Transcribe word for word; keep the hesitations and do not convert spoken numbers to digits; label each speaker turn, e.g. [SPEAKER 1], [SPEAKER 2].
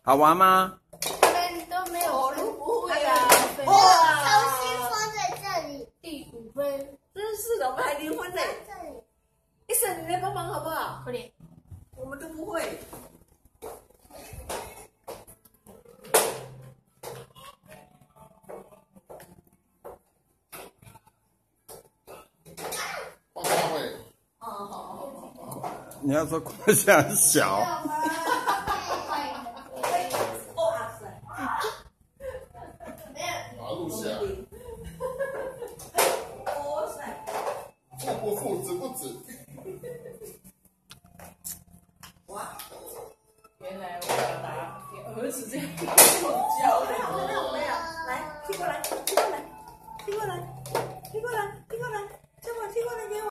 [SPEAKER 1] 好玩吗？
[SPEAKER 2] 他们都没有分，
[SPEAKER 3] 不会啊！
[SPEAKER 2] 哇，
[SPEAKER 3] 重新放在这里，
[SPEAKER 2] 第五分，
[SPEAKER 3] 真是的，我们还零分呢。
[SPEAKER 2] 这里
[SPEAKER 3] 医生，你来帮忙好不好？
[SPEAKER 2] 快点，
[SPEAKER 3] 我们都不会。
[SPEAKER 4] 放大会。
[SPEAKER 3] 哦，好好好。
[SPEAKER 1] 你要说国家小。
[SPEAKER 3] 哇塞！
[SPEAKER 4] 把它录下来。
[SPEAKER 3] 哇塞！
[SPEAKER 4] 付不付，值不值？
[SPEAKER 3] 哇！
[SPEAKER 5] 原来我要打给儿子这样教
[SPEAKER 3] 很好，很好，很好，来，踢过来，踢过来，踢过来。